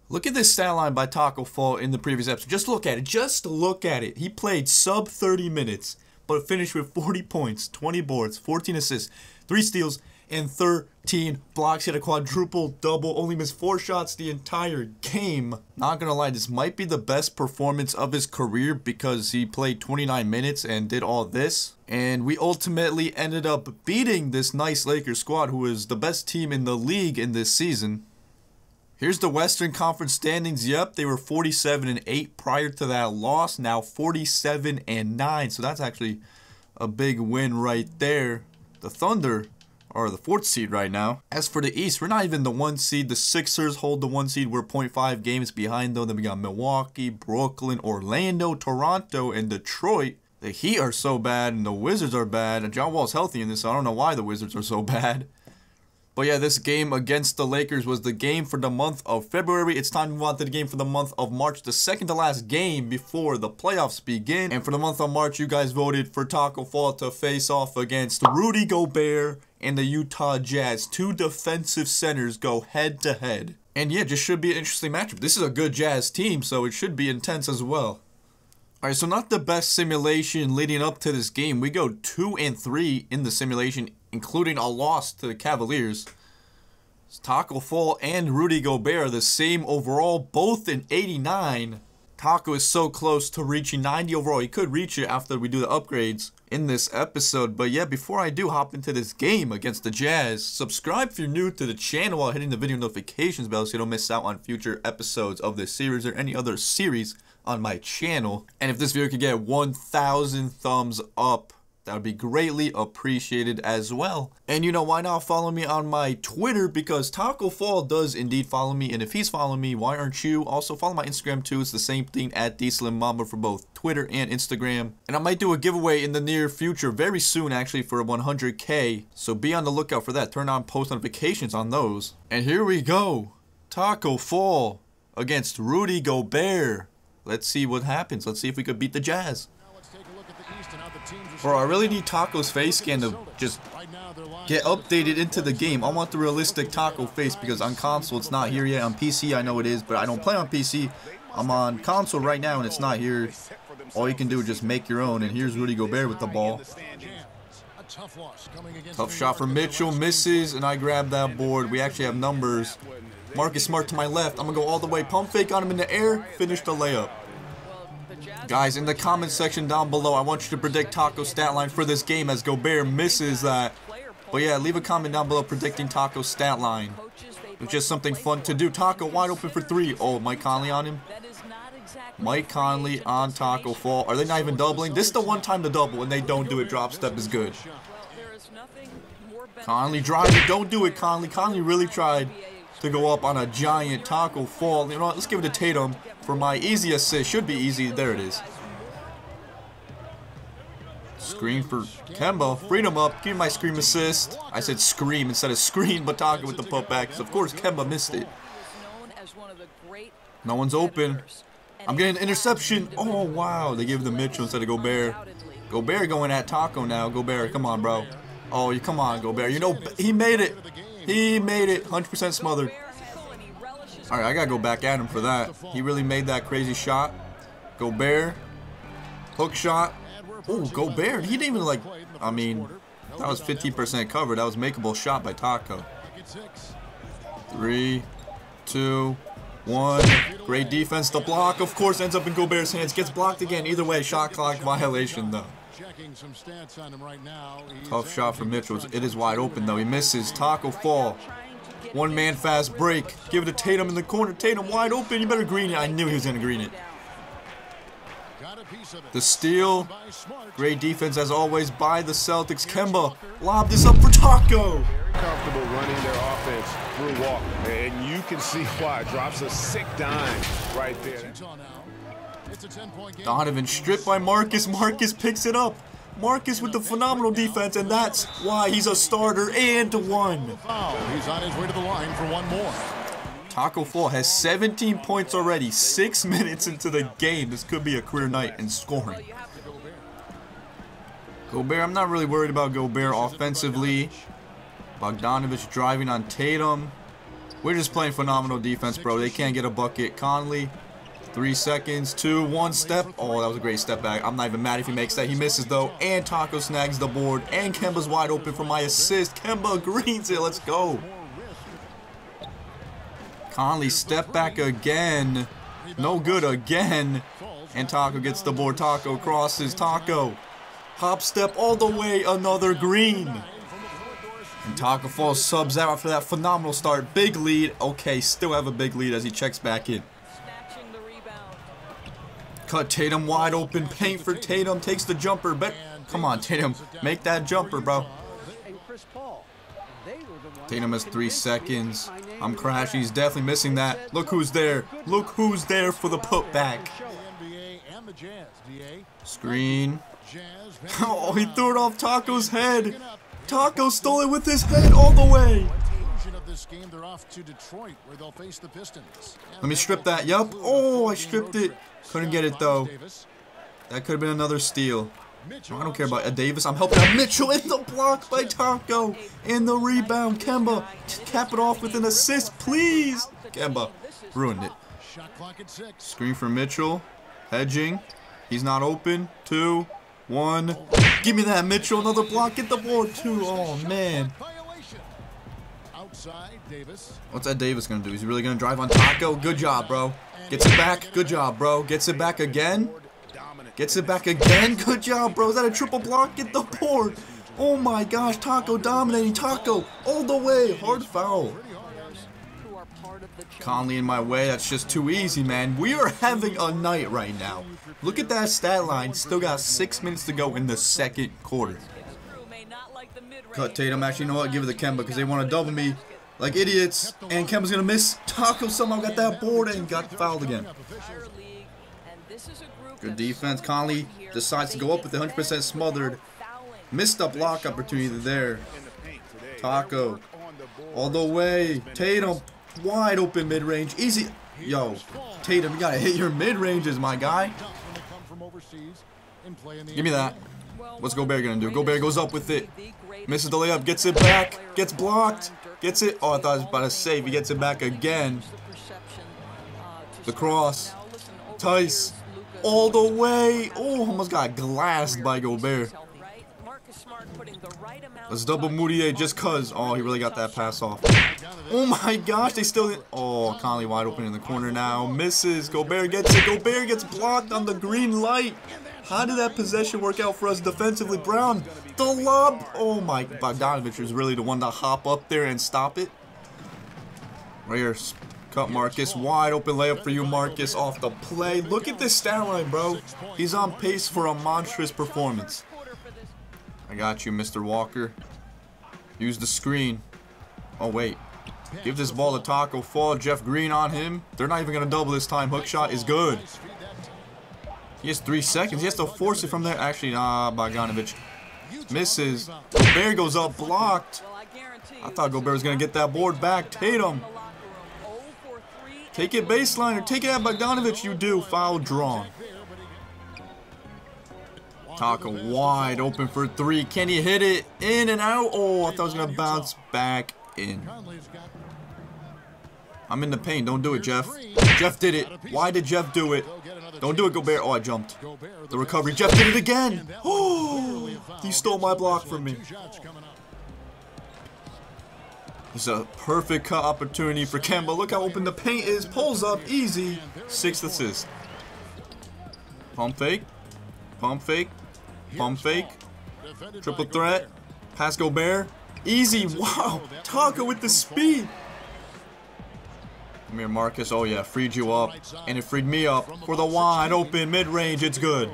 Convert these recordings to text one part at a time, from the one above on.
Look at this stat line by Tacko Fall in the previous episode. Just look at it. Just look at it. He played sub 30 minutes, but finished with 40 points, 20 boards, 14 assists, 3 steals, and 13 blocks. He had a quadruple double. Only missed 4 shots the entire game. Not gonna lie, this might be the best performance of his career because he played 29 minutes and did all this. And we ultimately ended up beating this nice Lakers squad, who is the best team in the league in this season. Here's the Western Conference standings. Yep, they were 47-8 prior to that loss. Now 47-9. So that's actually a big win right there. The Thunder are the 4th seed right now. As for the East, we're not even the 1 seed. The Sixers hold the 1 seed. We're 0.5 games behind though. Then we got Milwaukee, Brooklyn, Orlando, Toronto, and Detroit. The Heat are so bad, and the Wizards are bad. And John Wall's healthy in this, so I don't know why the Wizards are so bad. But yeah, this game against the Lakers was the game for the month of February. It's time to move on to the game for the month of March, the second to last game before the playoffs begin. And for the month of March, you guys voted for Tacko Fall to face off against Rudy Gobert and the Utah Jazz. 2 defensive centers go head to head. And yeah, just should be an interesting matchup. This is a good Jazz team, so it should be intense as well. Alright, so not the best simulation leading up to this game. We go 2-3 in the simulation, including a loss to the Cavaliers. Tacko Fall and Rudy Gobert are the same overall, both in 89. Tacko is so close to reaching 90 overall. He could reach it after we do the upgrades in this episode. But yeah, before I do hop into this game against the Jazz, subscribe if you're new to the channel while hitting the video notifications bell so you don't miss out on future episodes of this series or any other series on my channel. And if this video could get 1,000 thumbs up, that would be greatly appreciated as well. And you know, why not follow me on my Twitter? Because Tacko Fall does indeed follow me. And if he's following me, why aren't you? Also follow my Instagram too. It's the same thing at DSlimMamba for both Twitter and Instagram. And I might do a giveaway in the near future, very soon actually, for 100K. So be on the lookout for that. Turn on post notifications on those. And here we go. Tacko Fall against Rudy Gobert. Let's see what happens. Let's see if we could beat the Jazz. Bro, I really need Tacko's face scan to just get updated into the game. I want the realistic Tacko face because on console it's not here yet. On PC I know it is, but I don't play on PC. I'm on console right now and it's not here. All you can do is just make your own. And here's Rudy Gobert with the ball. Tough shot for Mitchell, misses, and I grab that board. We actually have numbers. Marcus Smart to my left. I'm going to go all the way. Pump fake on him in the air. Finish the layup. Guys, in the comment section down below, I want you to predict Tacko's stat line for this game as Gobert misses that. But yeah, leave a comment down below predicting Tacko's stat line. It's just something fun to do. Tacko wide open for 3. Oh, Mike Conley on him. Mike Conley on Tacko Fall. Are they not even doubling? This is the one time to double. When they don't do it, drop step is good. Conley driving. Don't do it, Conley. Conley really tried to go up on a giant Tacko Fall. You know what? Let's give it to Tatum for my easy assist. Should be easy. There it is. Screen for Kemba. Freedom up. Give me my scream assist. I said scream instead of screen, but Tacko with the putback. So of course Kemba missed it. No one's open. I'm getting an interception. Oh wow. They gave it to Mitchell instead of Gobert. Gobert going at Tacko now. Gobert, come on, bro. Oh, come on, Gobert. You know, he made it. He made it. 100% smothered. Alright, I gotta go back at him for that. He really made that crazy shot. Gobert. Hook shot. Oh, Gobert. He didn't even like, I mean, that was 15% cover. That was makeable shot by Tacko. 3, 2, 1. Great defense. The block, of course, ends up in Gobert's hands. Gets blocked again. Either way, shot clock violation, though. Tough shot for Mitchell. It is wide open, though. He misses. Tacko Fall. One man fast break. Give it to Tatum in the corner. Tatum wide open. You better green it. I knew he was going to green it. The steal. Great defense, as always, by the Celtics. Kemba lobbed this up for Tacko. Very comfortable running their offense through Walker. And you can see why. Drops a sick dime right there. Donovan stripped by Marcus. Marcus picks it up. Marcus with the phenomenal defense, and that's why he's a starter and one. He's on his way to the line for one more. Tacko Fall has 17 points already, 6 minutes into the game. This could be a career night in scoring. Gobert, I'm not really worried about Gobert offensively. Bogdanovich driving on Tatum. We're just playing phenomenal defense, bro. They can't get a bucket. Conley, 3 seconds, 2, 1 step. Oh, that was a great step back. I'm not even mad if he makes that. He misses, though. And Taco snags the board. And Kemba's wide open for my assist. Kemba greens it. Let's go. Conley, step back again. No good again. And Taco gets the board. Taco crosses. Taco. Hop step all the way. Another green. And Taco Fall subs out after that phenomenal start. Big lead. Okay, still have a big lead as he checks back in. Cut Tatum wide open. Paint for Tatum. Takes the jumper. But come on, Tatum. Make that jumper, bro. Tatum has 3 seconds. I'm crashing. He's definitely missing that. Look who's there. Look who's there for the putback. Screen. Oh, he threw it off Taco's head. Taco stole it with his head all the way. Let me strip that. Yup. Oh, I stripped it. Couldn't get it, though. That could have been another steal. I don't care about Davis. I'm helping out Mitchell in the block by Taco. And the rebound. Kemba. Cap it off with an assist, please. Kemba ruined it. Screen for Mitchell. Hedging. He's not open. 2, 1. Give me that, Mitchell. Another block. Get the board, 2. Oh, man. What's that Davis going to do? Is he really going to drive on Taco? Good job, bro. Gets it back. Good job, bro. Gets it back again. Gets it back again. Good job, bro. Is that a triple block? Get the board. Oh, my gosh. Taco dominating. Taco all the way. Hard foul. Conley in my way. That's just too easy, man. We are having a night right now. Look at that stat line. Still got 6 minutes to go in the second quarter. Cut Tatum. Actually, you know what? Give it to Kemba because they want to double me like idiots. And Kemba's going to miss. Taco somehow got that board and got fouled again. Good defense. Conley decides to go up with 100% smothered. Missed a block opportunity there. Taco. All the way. Tatum. Wide open mid-range. Easy. Yo. Tatum, you got to hit your mid-ranges, my guy. Give me that. What's Gobert going to do? Gobert goes up with it. Misses the layup. Gets it back. Gets blocked. Gets it. Oh, I thought I was about to save. He gets it back again. The cross. Tice. All the way. Oh, almost got glassed by Gobert. Let's double Moutier just cuz. Oh, he really got that pass off. Oh my gosh, they still didn't. Oh, Conley wide open in the corner now. Misses. Gobert gets it. Gobert gets blocked on the green light. How did that possession work out for us defensively? Brown, the lob. Oh my, Bogdanovich is really the one to hop up there and stop it. Right here. Cut Marcus. Wide open layup for you, Marcus, off the play. Look at this stat line, bro. He's on pace for a monstrous performance. I got you, Mr. Walker. Use the screen. Oh, wait. Give this ball to Taco Fall. Jeff Green on him. They're not even going to double this time. Hook shot is good. He has 3 seconds. He has to force it from there. Actually, Bogdanovich misses. Gobert goes up, blocked. I thought Gobert was going to get that board back. Tatum. Take it baseline or take it at Bogdanovich. You do. Foul drawn. Taco wide open for 3. Can he hit it? In and out. Oh, I thought I was going to bounce back in. I'm in the paint. Don't do it, Jeff. Jeff did it. Why did Jeff do it? Don't do it, Gobert. Oh, I jumped. The recovery. Jeff did it again. Oh, he stole my block from me. It's a perfect cut opportunity for Kemba. Look how open the paint is. Pulls up. Easy. 6th assist. Pump fake. Pump fake. Pump fake. Triple threat. Pass Gobert. Easy. Wow. Taco with the speed. Come here, Marcus. Oh, yeah. Freed you up. And it freed me up for the wide open mid-range. It's good.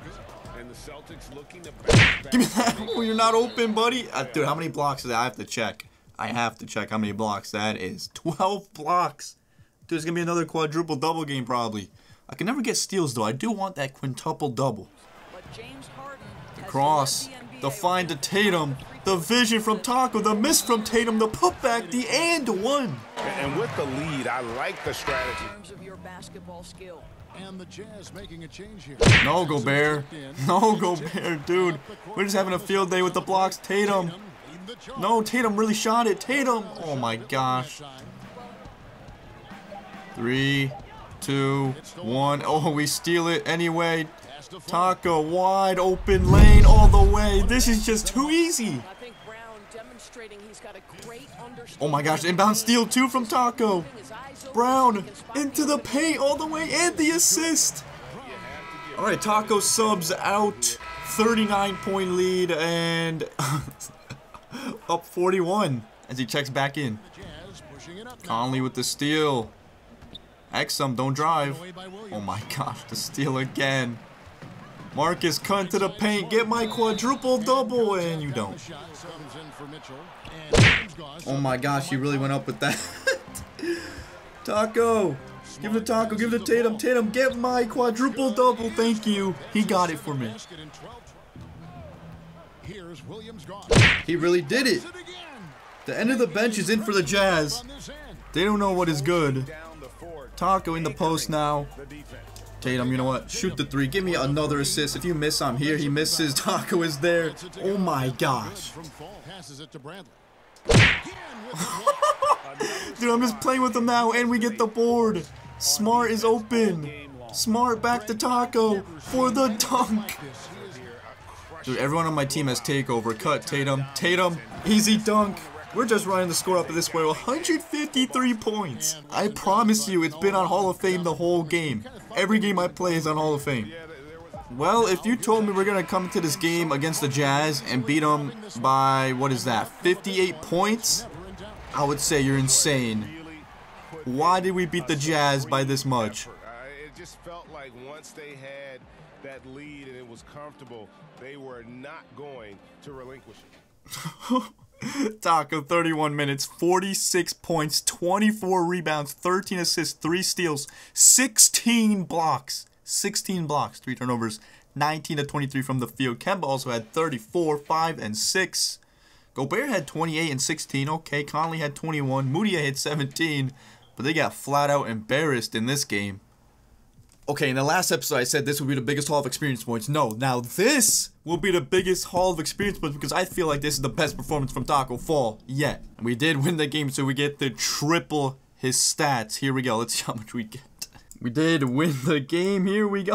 Give me that. Oh, you're not open, buddy. Dude, how many blocks is that? I have to check. I have to check how many blocks that is. 12 blocks. Dude, it's going to be another quadruple double game probably. I can never get steals, though. I do want that quintuple double. The cross. The find to Tatum. The vision from Taco. The miss from Tatum. The putback. The and one. And with the lead, I like the strategy. And the Jazz making a change here. No, Gobert. No, Gobert, dude. We're just having a field day with the blocks. Tatum. No, Tatum really shot it. Tatum. Oh, my gosh. 3, 2, 1. Oh, we steal it anyway. Taco wide open lane all the way. This is just too easy. Oh my gosh, inbound steal too from Taco. Brown into the paint all the way and the assist. All right, Taco subs out. 39-point lead and up 41 as he checks back in. Conley with the steal. Exum, don't drive. Oh my gosh, the steal again. Marcus, cut into the paint, get my quadruple double, and you don't. Oh my gosh, he really went up with that. Taco, give it to Taco, give it to Tatum. Tatum, get my quadruple double, thank you. He got it for me. He really did it. The end of the bench is in for the Jazz. They don't know what is good. Taco in the post now. Tatum, you know what? Shoot the 3. Give me another assist. If you miss, I'm here. He misses. Taco is there. Oh my gosh. Dude, I'm just playing with him now, and we get the board. Smart is open. Smart back to Taco for the dunk. Dude, everyone on my team has takeover. Cut, Tatum. Tatum, easy dunk. We're just running the score up at this way. 153 points. I promise you, it's been on Hall of Fame the whole game. Every game I play is on Hall of Fame. Well, if you told me we're going to come to this game against the Jazz and beat them by, what is that, 58 points? I would say you're insane. Why did we beat the Jazz by this much? It just felt like once they had that lead and it was comfortable, they were not going to relinquish it. Taco, 31 minutes, 46 points, 24 rebounds, 13 assists, 3 steals, 16 blocks. 16 blocks, 3 turnovers, 19 to 23 from the field. Kemba also had 34, 5, and 6. Gobert had 28 and 16. Okay, Conley had 21. Mudiay had 17. But they got flat out embarrassed in this game. Okay, in the last episode I said this would be the biggest haul of experience points. No, now this will be the biggest haul of experience points because I feel like this is the best performance from Taco Fall yet. And we did win the game, so we get to triple his stats. Here we go. Let's see how much we get. We did win the game. Here we go.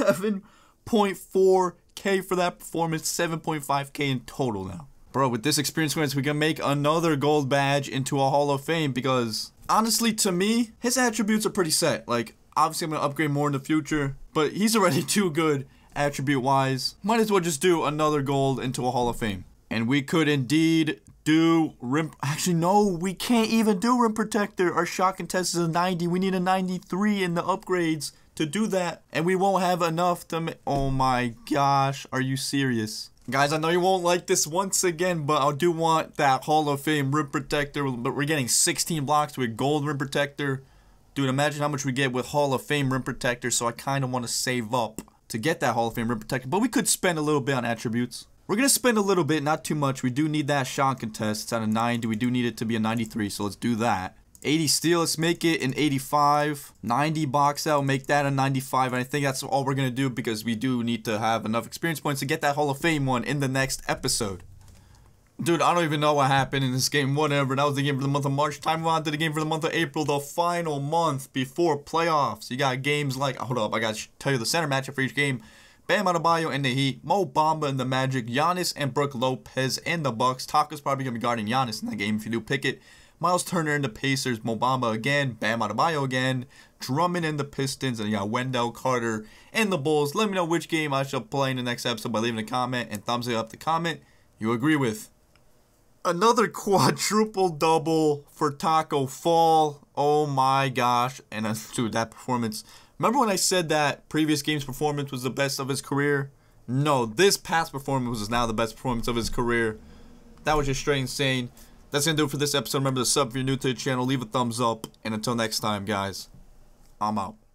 7.4K for that performance. 7.5K in total now. Bro, with this experience points, we can make another gold badge into a Hall of Fame because, honestly, to me, his attributes are pretty set. Like, obviously, I'm going to upgrade more in the future, but he's already too good attribute-wise. Might as well just do another gold into a Hall of Fame. And we could indeed do rim... Actually, no, we can't even do rim protector. Our shot contest is a 90. We need a 93 in the upgrades to do that. And we won't have enough to... Oh my gosh, are you serious? Guys, I know you won't like this once again, but I do want that Hall of Fame rim protector. But we're getting 16 blocks with gold rim protector. Dude, imagine how much we get with Hall of Fame rim protector, so I kind of want to save up to get that Hall of Fame rim protector. But we could spend a little bit on attributes. We're going to spend a little bit, not too much. We do need that shot contest. It's at a 90. We do need it to be a 93, so let's do that. 80 steal, let's make it an 85. 90 box out, make that a 95. And I think that's all we're going to do because we do need to have enough experience points to get that Hall of Fame one in the next episode. Dude, I don't even know what happened in this game. Whatever. That was the game for the month of March. Time on to the game for the month of April. The final month before playoffs. You got games like... Hold up. I got to tell you the center matchup for each game. Bam Adebayo and the Heat. Mo Bamba and the Magic. Giannis and Brook Lopez and the Bucks. Taco's probably going to be guarding Giannis in that game if you do pick it. Miles Turner and the Pacers. Mo Bamba again. Bam Adebayo again. Drummond and the Pistons. And you got Wendell Carter and the Bulls. Let me know which game I shall play in the next episode by leaving a comment. And thumbs up the comment you agree with. Another quadruple double for Taco Fall. Oh my gosh. And dude, that performance. Remember when I said that previous game's performance was the best of his career? No, this past performance is now the best performance of his career. That was just straight insane. That's going to do it for this episode. Remember to sub if you're new to the channel. Leave a thumbs up. And until next time, guys, I'm out.